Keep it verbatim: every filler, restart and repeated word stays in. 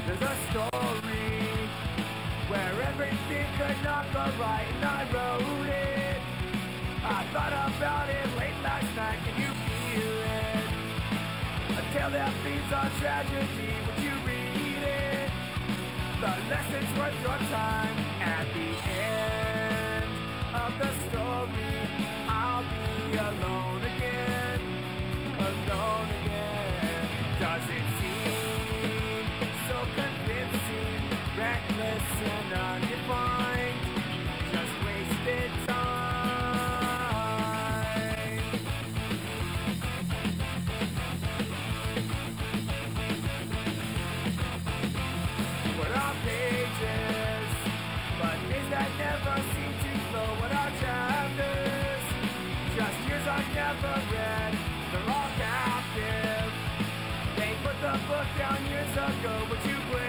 There's a story where everything could not go right, and I wrote it. I thought about it late last night, can you feel it? A tale that feeds on tragedy, would you read it? The lessons worth your time. At the end of the story, I'll be alone again, alone again. Does it seem so convincing, reckless and undefined, just wasted time? What are pages, but days that never seem to flow? What are chapters, just years I never read? They're all captive. They put the book down years ago, but you would